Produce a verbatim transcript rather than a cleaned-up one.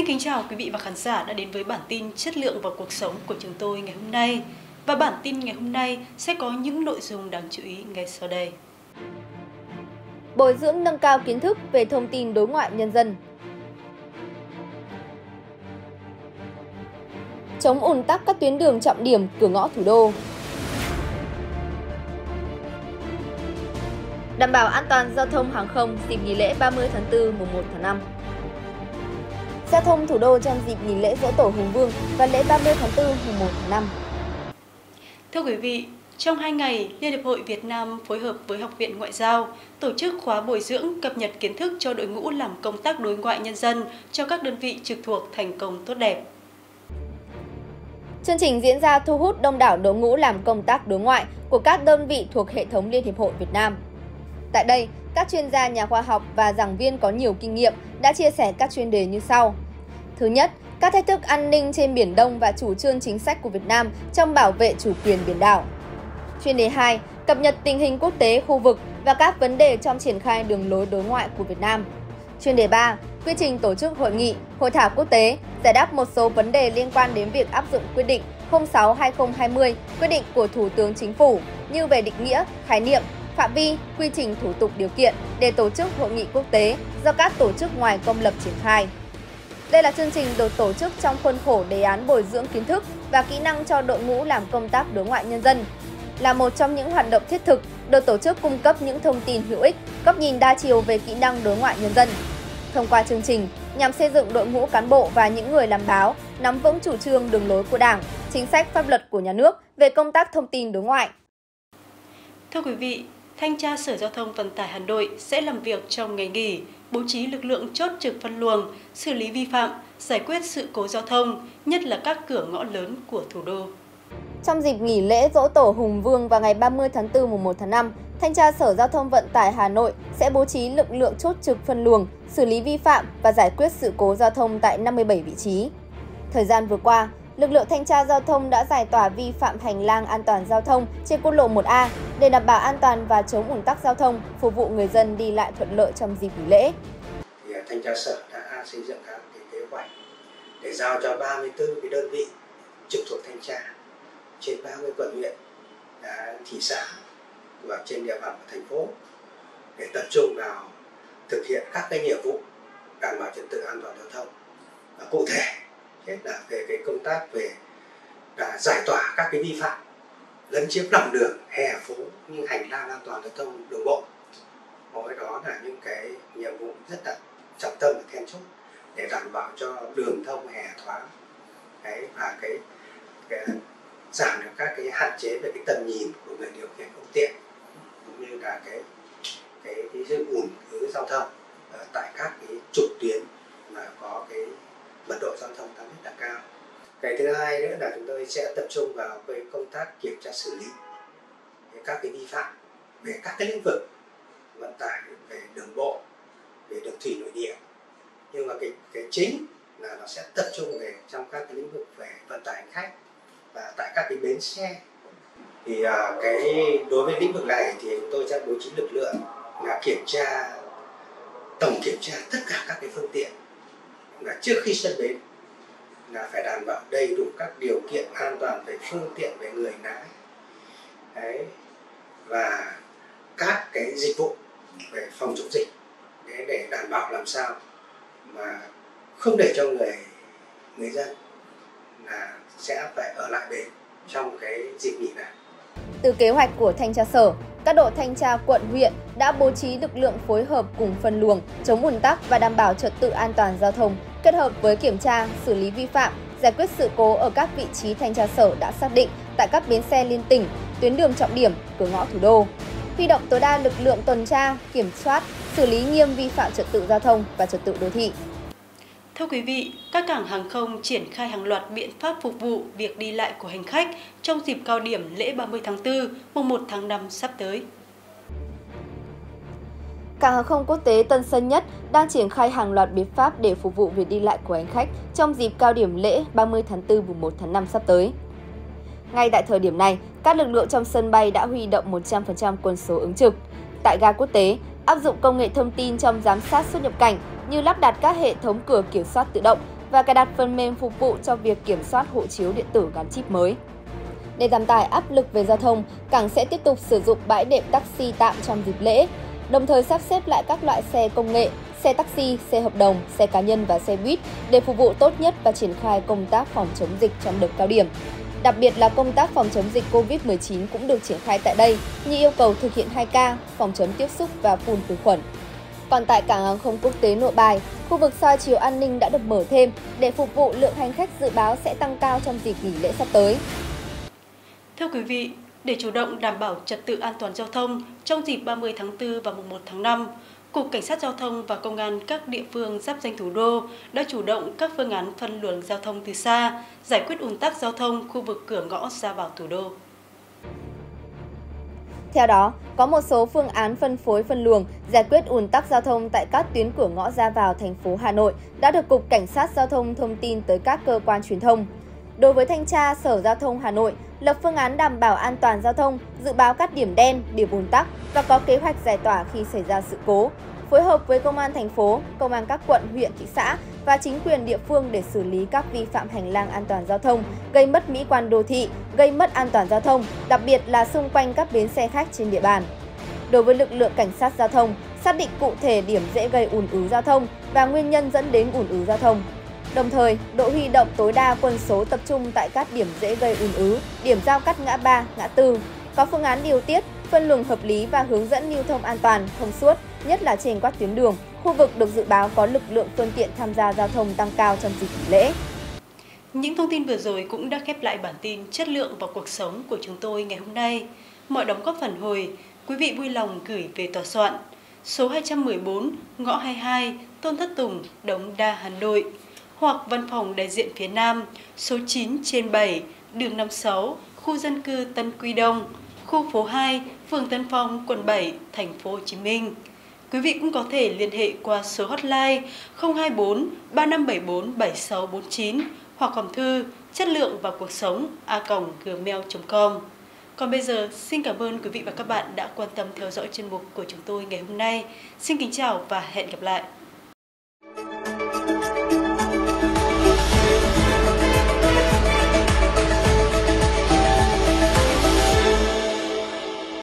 kính chào quý vị và khán giả đã đến với bản tin chất lượng và cuộc sống của chúng tôi ngày hôm nay. Và bản tin ngày hôm nay sẽ có những nội dung đáng chú ý ngay sau đây. Bồi dưỡng nâng cao kiến thức về thông tin đối ngoại nhân dân. Chống ùn tắc các tuyến đường trọng điểm cửa ngõ thủ đô. Đảm bảo an toàn giao thông hàng không dịp nghỉ lễ ba mươi tháng tư mùng một tháng năm. Giao thông thủ đô trong dịp nghỉ lễ Giỗ Tổ Hùng Vương và lễ ba mươi tháng tư mùng một tháng năm. Thưa quý vị, trong hai ngày, Liên hiệp hội Việt Nam phối hợp với Học viện Ngoại giao tổ chức khóa bồi dưỡng cập nhật kiến thức cho đội ngũ làm công tác đối ngoại nhân dân cho các đơn vị trực thuộc thành công tốt đẹp. Chương trình diễn ra thu hút đông đảo đội ngũ làm công tác đối ngoại của các đơn vị thuộc hệ thống Liên hiệp hội Việt Nam. Tại đây, các chuyên gia nhà khoa học và giảng viên có nhiều kinh nghiệm đã chia sẻ các chuyên đề như sau. Thứ nhất, các thách thức an ninh trên Biển Đông và chủ trương chính sách của Việt Nam trong bảo vệ chủ quyền biển đảo. Chuyên đề hai, cập nhật tình hình quốc tế, khu vực và các vấn đề trong triển khai đường lối đối ngoại của Việt Nam. Chuyên đề ba, quy trình tổ chức hội nghị, hội thảo quốc tế, giải đáp một số vấn đề liên quan đến việc áp dụng quyết định không sáu trên hai nghìn không trăm hai mươi, quyết định của Thủ tướng Chính phủ như về định nghĩa, khái niệm, phạm vi, quy trình thủ tục điều kiện để tổ chức hội nghị quốc tế do các tổ chức ngoài công lập triển khai. Đây là chương trình được tổ chức trong khuôn khổ đề án bồi dưỡng kiến thức và kỹ năng cho đội ngũ làm công tác đối ngoại nhân dân. Là một trong những hoạt động thiết thực được tổ chức cung cấp những thông tin hữu ích, góc nhìn đa chiều về kỹ năng đối ngoại nhân dân. Thông qua chương trình, nhằm xây dựng đội ngũ cán bộ và những người làm báo nắm vững chủ trương đường lối của Đảng, chính sách pháp luật của nhà nước về công tác thông tin đối ngoại. Thưa quý vị, Thanh tra Sở Giao thông Vận tải Hà Nội sẽ làm việc trong ngày nghỉ, bố trí lực lượng chốt trực phân luồng, xử lý vi phạm, giải quyết sự cố giao thông, nhất là các cửa ngõ lớn của thủ đô. Trong dịp nghỉ lễ Giỗ Tổ Hùng Vương vào ngày ba mươi tháng tư mùng một tháng năm, Thanh tra Sở Giao thông Vận tải Hà Nội sẽ bố trí lực lượng chốt trực phân luồng, xử lý vi phạm và giải quyết sự cố giao thông tại năm mươi bảy vị trí. Thời gian vừa qua, lực lượng thanh tra giao thông đã giải tỏa vi phạm hành lang an toàn giao thông trên quốc lộ một A để đảm bảo an toàn và chống ùn tắc giao thông, phục vụ người dân đi lại thuận lợi trong dịp nghỉ lễ. Thì thanh tra sở đã xây dựng các cái kế hoạch để giao cho ba mươi tư cái đơn vị trực thuộc thanh tra trên ba mươi quận huyện, thị xã và trên địa bàn của thành phố để tập trung vào thực hiện các cái nhiệm vụ đảm bảo trật tự an toàn giao thông. Và cụ thể nhất là về cái công tác về là giải tỏa các cái vi phạm lấn chiếm lòng đường, hè phố như hành lang an toàn giao thông đường bộ. Mỗi đó là những cái nhiệm vụ rất là trọng tâm và then chốt để đảm bảo cho đường thông hè thoáng. Đấy, và cái, cái giảm được các cái hạn chế về cái tầm nhìn của người điều khiển phương tiện, cũng như là cái cái cái sự ùn ứ giao thông ở tại các cái trục tuyến mà có cái mật độ giao thông tăng rất là cao. Cái thứ hai nữa là chúng tôi sẽ tập trung vào cái công tác kiểm tra xử lý các cái vi phạm về các cái lĩnh vực vận tải, về đường bộ, về đường thủy nội địa. Nhưng mà cái cái chính là nó sẽ tập trung về trong các cái lĩnh vực về vận tải hành khách và tại các cái bến xe. Thì à, cái đối với lĩnh vực này thì tôi sẽ bố trí lực lượng là kiểm tra, tổng kiểm tra tất cả các cái phương tiện là trước khi xuất bến là phải đảm bảo đầy đủ các điều kiện an toàn về phương tiện, về người lái. Đấy. Và các cái dịch vụ về phòng chống dịch để, để đảm bảo làm sao mà không để cho người người dân là sẽ phải ở lại bến trong cái dịp nghỉ này. Từ kế hoạch của thanh tra sở, các đội thanh tra quận, huyện đã bố trí lực lượng phối hợp cùng phân luồng, chống ùn tắc và đảm bảo trật tự an toàn giao thông, kết hợp với kiểm tra, xử lý vi phạm, giải quyết sự cố ở các vị trí thanh tra sở đã xác định tại các bến xe liên tỉnh, tuyến đường trọng điểm, cửa ngõ thủ đô. Huy động tối đa lực lượng tuần tra, kiểm soát, xử lý nghiêm vi phạm trật tự giao thông và trật tự đô thị. Thưa quý vị, các cảng hàng không triển khai hàng loạt biện pháp phục vụ việc đi lại của hành khách trong dịp cao điểm lễ ba mươi tháng tư, mùng một tháng năm sắp tới. Cảng hàng không quốc tế Tân Sơn Nhất đang triển khai hàng loạt biện pháp để phục vụ việc đi lại của hành khách trong dịp cao điểm lễ ba mươi tháng tư, mùng một tháng năm sắp tới. Ngay tại thời điểm này, các lực lượng trong sân bay đã huy động một trăm phần trăm quân số ứng trực. Tại ga quốc tế, áp dụng công nghệ thông tin trong giám sát xuất nhập cảnh như lắp đặt các hệ thống cửa kiểm soát tự động, và cài đặt phần mềm phục vụ cho việc kiểm soát hộ chiếu điện tử gắn chip mới. Để giảm tải áp lực về giao thông, cảng sẽ tiếp tục sử dụng bãi đệm taxi tạm trong dịp lễ, đồng thời sắp xếp lại các loại xe công nghệ, xe taxi, xe hợp đồng, xe cá nhân và xe buýt để phục vụ tốt nhất và triển khai công tác phòng chống dịch trong đợt cao điểm. Đặc biệt là công tác phòng chống dịch Covid mười chín cũng được triển khai tại đây, như yêu cầu thực hiện hai K, phòng chống tiếp xúc và phun khử khuẩn. Còn tại cảng hàng không quốc tế Nội Bài, khu vực soi chiếu an ninh đã được mở thêm để phục vụ lượng hành khách dự báo sẽ tăng cao trong dịp nghỉ lễ sắp tới. Thưa quý vị, để chủ động đảm bảo trật tự an toàn giao thông trong dịp ba mươi tháng tư và mùng một tháng năm, Cục Cảnh sát Giao thông và Công an các địa phương giáp danh thủ đô đã chủ động các phương án phân luồng giao thông từ xa, giải quyết ùn tắc giao thông khu vực cửa ngõ ra vào thủ đô. Theo đó, có một số phương án phân phối phân luồng, giải quyết ùn tắc giao thông tại các tuyến cửa ngõ ra vào thành phố Hà Nội đã được Cục Cảnh sát Giao thông thông tin tới các cơ quan truyền thông. Đối với Thanh tra Sở Giao thông Hà Nội, lập phương án đảm bảo an toàn giao thông, dự báo các điểm đen, điểm ùn tắc và có kế hoạch giải tỏa khi xảy ra sự cố. Phối hợp với Công an thành phố, Công an các quận, huyện, thị xã và chính quyền địa phương để xử lý các vi phạm hành lang an toàn giao thông, gây mất mỹ quan đô thị, gây mất an toàn giao thông, đặc biệt là xung quanh các bến xe khách trên địa bàn. Đối với lực lượng cảnh sát giao thông, xác định cụ thể điểm dễ gây ùn ứ giao thông và nguyên nhân dẫn đến ùn ứ giao thông. Đồng thời, độ huy động tối đa quân số tập trung tại các điểm dễ gây ùn ứ, điểm giao cắt ngã ba, ngã tư, có phương án điều tiết, phân luồng hợp lý và hướng dẫn lưu thông an toàn, thông suốt, nhất là trên các tuyến đường, khu vực được dự báo có lực lượng phương tiện tham gia giao thông tăng cao trong dịp nghỉ lễ. Những thông tin vừa rồi cũng đã khép lại bản tin Chất lượng và cuộc sống của chúng tôi ngày hôm nay. Mọi đóng góp phản hồi, quý vị vui lòng gửi về tòa soạn số hai trăm mười bốn, ngõ hai mươi hai, Tôn Thất Tùng, Đống Đa, Hà Nội, hoặc văn phòng đại diện phía Nam, số chín trên bảy, đường năm mươi sáu, khu dân cư Tân Quy Đông, khu phố hai, phường Tân Phong, quận bảy, thành phố Hồ Chí Minh. Quý vị cũng có thể liên hệ qua số hotline không hai bốn ba năm bảy bốn bảy sáu bốn chín hoặc hòm thư chất lượng và cuộc sống a còng gmail chấm com. Còn bây giờ, xin cảm ơn quý vị và các bạn đã quan tâm theo dõi chuyên mục của chúng tôi ngày hôm nay. Xin kính chào và hẹn gặp lại!